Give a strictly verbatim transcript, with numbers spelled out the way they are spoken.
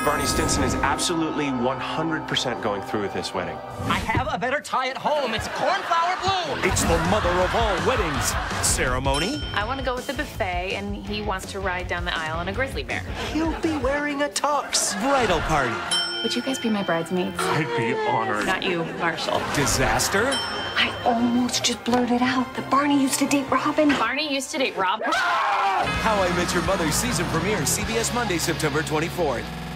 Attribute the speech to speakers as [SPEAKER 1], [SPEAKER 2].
[SPEAKER 1] Barney Stinson is absolutely one hundred percent going through with this wedding.
[SPEAKER 2] I have a better tie at home. It's cornflower blue.
[SPEAKER 3] It's the mother of all weddings. Ceremony?
[SPEAKER 4] I want to go with the buffet, and he wants to ride down the aisle in a grizzly bear.
[SPEAKER 3] He'll be wearing a tux. Bridal party.
[SPEAKER 4] Would you guys be my bridesmaids?
[SPEAKER 1] I'd be honored.
[SPEAKER 4] Not you, Marshall.
[SPEAKER 3] Disaster?
[SPEAKER 5] I almost just blurted out that Barney used to date Robin.
[SPEAKER 4] Barney used to date Rob.
[SPEAKER 3] How I Met Your Mother season premiere, C B S Monday, September twenty-fourth.